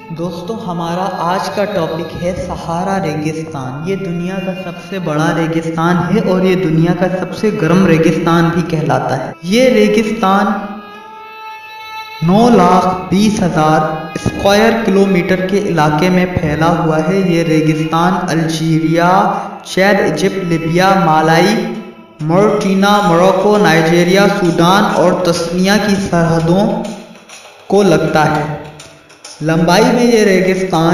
दोस्तों हमारा आज का टॉपिक है सहारा रेगिस्तान। ये दुनिया का सबसे बड़ा रेगिस्तान है और ये दुनिया का सबसे गर्म रेगिस्तान भी कहलाता है। ये रेगिस्तान 9,20,000 स्क्वायर किलोमीटर के इलाके में फैला हुआ है। ये रेगिस्तान Algeria, Chad, Egypt, Libya, Mali, Mauritania, Morocco, Nigeria, Sudan और तंजानिया की सरहदों को लगता है। लंबाई में ये रेगिस्तान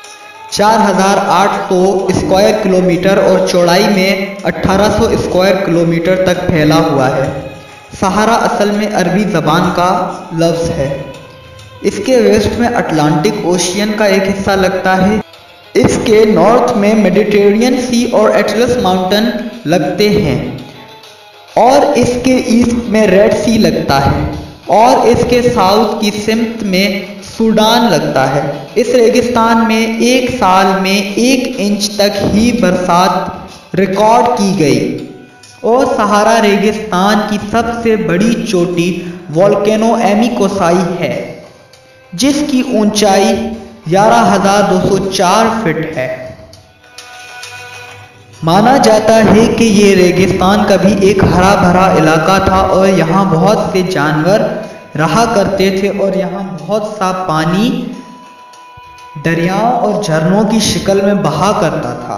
4,800 स्क्वायर किलोमीटर और चौड़ाई में 1,800 स्क्वायर किलोमीटर तक फैला हुआ है। सहारा असल में अरबी ज़बान का लफ्ज़ है। इसके वेस्ट में अटलांटिक ओशियन का एक हिस्सा लगता है। इसके नॉर्थ में मेडिटेरेनियन सी और एटलस माउंटेन लगते हैं और इसके ईस्ट में रेड सी लगता है और इसके साउथ की सिमत में सूडान लगता है। इस रेगिस्तान में एक साल में 1 इंच तक ही बरसात रिकॉर्ड की गई और सहारा रेगिस्तान की सबसे बड़ी चोटी वोल्केनो एमिकोसाई है, जिसकी ऊंचाई 11,204 फीट है। माना जाता है कि ये रेगिस्तान कभी एक हरा भरा इलाका था और यहाँ बहुत से जानवर रहा करते थे और यहाँ बहुत सा पानी दरियाओं और झरनों की शक्ल में बहा करता था।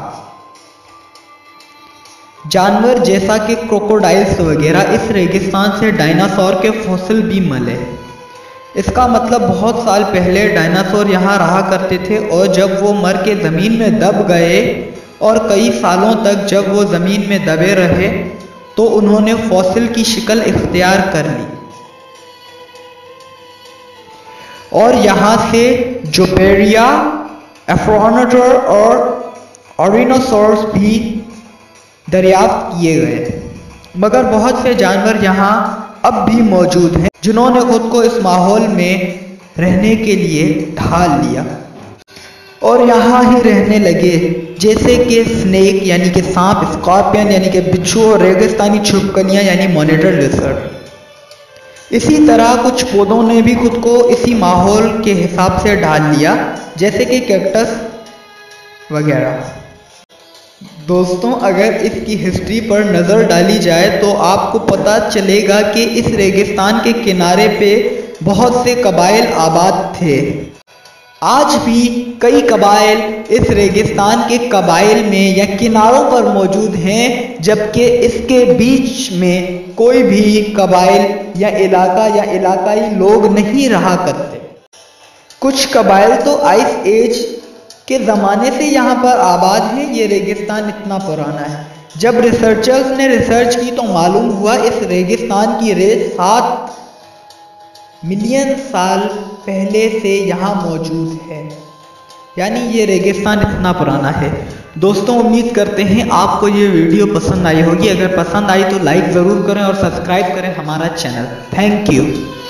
जानवर जैसा कि क्रोकोडाइल्स वगैरह इस रेगिस्तान से डायनासोर के फॉसिल भी मिले। इसका मतलब बहुत साल पहले डायनासोर यहाँ रहा करते थे और जब वो मर के ज़मीन में दब गए और कई सालों तक जब वो ज़मीन में दबे रहे तो उन्होंने फॉसिल की शक्ल इख्तियार कर ली और यहाँ से जोपेरिया, एफ्रोनोटर और ओरिनोसोरस भी दरियाफ्त किए गए। मगर बहुत से जानवर यहाँ अब भी मौजूद हैं जिन्होंने खुद को इस माहौल में रहने के लिए ढाल लिया और यहाँ ही रहने लगे, जैसे कि स्नेक यानी कि सांप, स्कॉर्पियन यानी कि बिच्छू और रेगिस्तानी छिपकलियाँ यानी मॉनिटर लिजर्ड। इसी तरह कुछ पौधों ने भी खुद को इसी माहौल के हिसाब से ढाल लिया, जैसे कि कैक्टस वगैरह। दोस्तों अगर इसकी हिस्ट्री पर नज़र डाली जाए तो आपको पता चलेगा कि इस रेगिस्तान के किनारे पे बहुत से कबाइल आबाद थे। आज भी कई कबाइल इस रेगिस्तान के कबाइल में या किनारों पर मौजूद हैं, जबकि इसके बीच में कोई भी कबाइल या इलाकाई लोग नहीं रहा करते। कुछ कबाइल तो आइस एज के ज़माने से यहाँ पर आबाद हैं। ये रेगिस्तान इतना पुराना है। जब रिसर्चर्स ने रिसर्च की तो मालूम हुआ इस रेगिस्तान की रेत 7 मिलियन साल पहले से यहाँ मौजूद है, यानी ये रेगिस्तान इतना पुराना है। दोस्तों उम्मीद करते हैं आपको ये वीडियो पसंद आई होगी। अगर पसंद आई तो लाइक ज़रूर करें और सब्सक्राइब करें हमारा चैनल। Thank you.